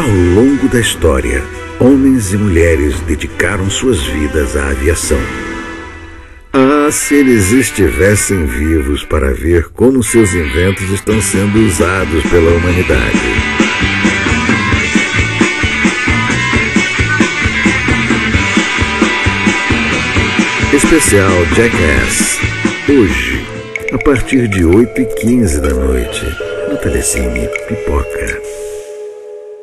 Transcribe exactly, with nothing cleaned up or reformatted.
Ao longo da história, homens e mulheres dedicaram suas vidas à aviação. Ah, se eles estivessem vivos para ver como seus inventos estão sendo usados pela humanidade. Especial Jackass. Hoje, a partir de oito e quinze da noite, no Telecine Pipoca.